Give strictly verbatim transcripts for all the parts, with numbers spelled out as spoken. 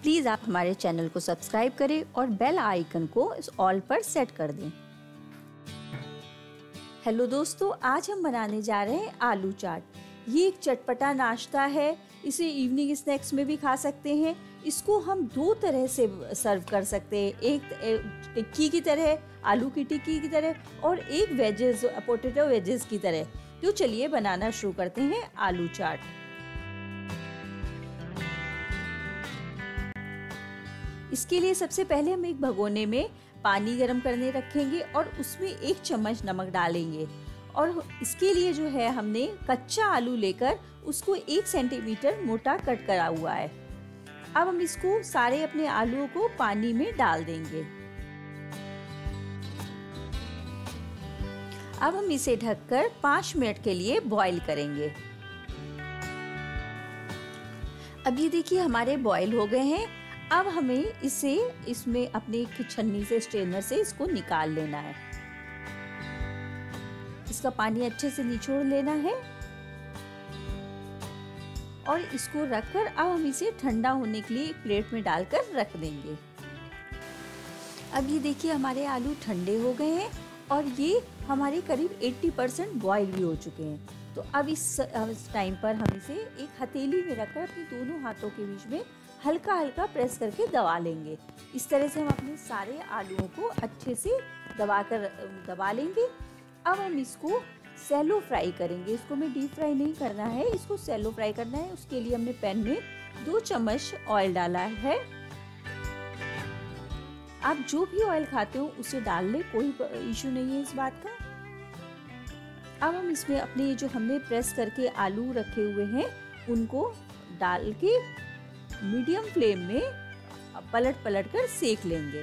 Please आप हमारे channel को सब्सक्राइब करें और बेल आइकन को इस ऑल पर सेट कर दें। हेलो दोस्तों, आज हम बनाने जा रहे हैं आलू चाट। ये एक चटपटा नाश्ता है, इसे इवनिंग स्नैक्स में भी खा सकते हैं। इसको हम दो तरह से सर्व कर सकते हैं, एक टिक्की की तरह, आलू की टिक्की की तरह, और एक वेजेस, पोटैटो वेजेस की तरह। तो चलिए बनाना शुरू करते हैं आलू चाट। इसके लिए सबसे पहले हम एक भगोने में पानी गर्म करने रखेंगे और उसमें एक चम्मच नमक डालेंगे। और इसके लिए जो है हमने कच्चा आलू लेकर उसको एक सेंटीमीटर मोटा कट करा हुआ है। अब हम इसको सारे अपने आलूओं को पानी में डाल देंगे। अब हम इसे ढककर पाँच मिनट के लिए बॉईल करेंगे। अब ये देखिए हमारे बॉईल हो गए हैं। अब हमें इसे इसमें अपनी छन्नी से, स्ट्रेनर से इसको निकाल लेना है। इसका पानी अच्छे से निचोड़ लेना है और इसको रखकर अब हम इसे ठंडा होने के लिए एक प्लेट में डालकर रख देंगे। अब ये देखिए हमारे आलू ठंडे हो गए हैं और ये हमारे करीब अस्सी परसेंट बॉईल भी हो चुके हैं। तो अब इस टाइम पर हम इसे एक हथेली में रखकर अपने दोनों हाथों के बीच में हल्का हल्का प्रेस करके दबा लेंगे। इस तरह से हम अपने सारे आलूओं को अच्छे से दबा कर दबा लेंगे। अब हम इसको सैलो फ्राई करेंगे। इसको में डीप फ्राई नहीं करना है, इसको सैलो फ्राई करना है। उसके लिए हमने पैन में दो चम्मच ऑयल डाला है। आप जो भी ऑयल खाते हो उसे डाल ले, कोई इशू नहीं है इस बात का। अब हम इसमें अपने जो हमने प्रेस करके आलू रखे हुए हैं उनको डाल के मीडियम फ्लेम में पलट पलट कर सेक लेंगे।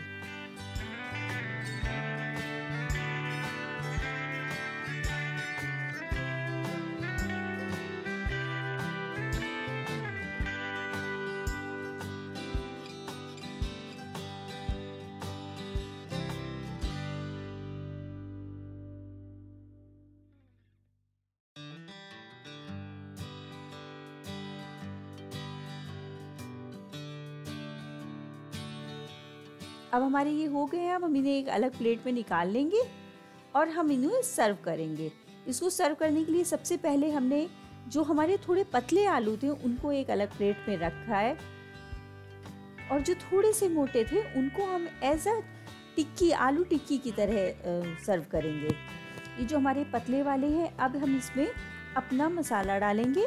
अब हमारे ये हो गए हैं। अब हम इन्हें एक अलग प्लेट में निकाल लेंगे और हम इन्हें सर्व करेंगे। इसको सर्व करने के लिए सबसे पहले हमने जो हमारे थोड़े पतले आलू थे उनको एक अलग प्लेट में रखा है और जो थोड़े से मोटे थे उनको हम एज अ टिक्की, आलू टिक्की की तरह सर्व करेंगे। ये जो हमारे पतले वाले हैं, अब हम इसमें अपना मसाला डालेंगे।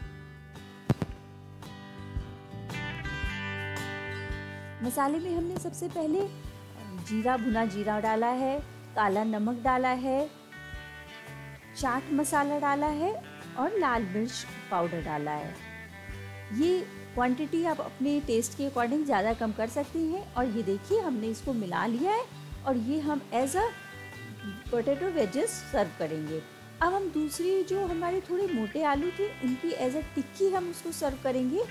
मसाले में हमने सबसे पहले जीरा, भुना जीरा डाला है, काला नमक डाला है, चाट मसाला डाला है और लाल मिर्च पाउडर डाला है। ये क्वांटिटी आप अपने टेस्ट के अकॉर्डिंग ज़्यादा कम कर सकती हैं। और ये देखिए हमने इसको मिला लिया है और ये हम as a potato wedges serve करेंगे। अब हम दूसरी जो हमारे थोड़े मोटे आलू थे उनकी एज अ टिक्की हम उसको सर्व करेंगे।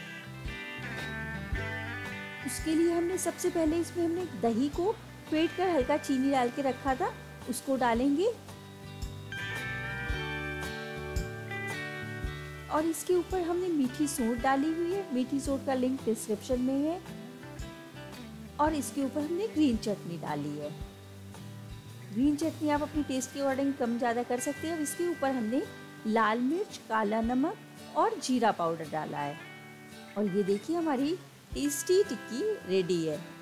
उसके लिए हमने सबसे पहले इसमें हमने दही को फेंट कर हल्का चीनी डाल के रखा था, उसको डालेंगे और इसके ऊपर हमने मीठी सोंठ डाली हुई है। मीठी सोंठ का लिंक डिस्क्रिप्शन में है। और इसके ऊपर हमने ग्रीन चटनी डाली है। ग्रीन चटनी आप अपनी टेस्ट के अकॉर्डिंग कम ज़्यादा कर सकते हैं। और इसके ऊपर हमने लाल मिर्च, काला नमक और जीरा पाउडर डाला है। और ये देखिए हमारी टेस्टी टिक्की रेडी है।